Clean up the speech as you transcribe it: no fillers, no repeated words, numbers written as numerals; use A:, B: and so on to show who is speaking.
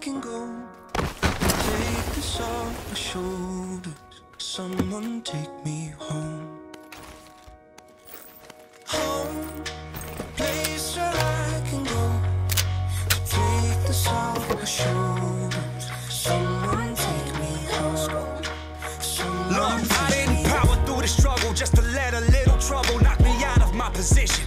A: can go. Take this off my shoulders. Someone take me home. Home, a place where I can go. Take this off my shoulders. Someone take me home. Someone
B: Look, I didn't power through the struggle just to let a little trouble knock me out of my position.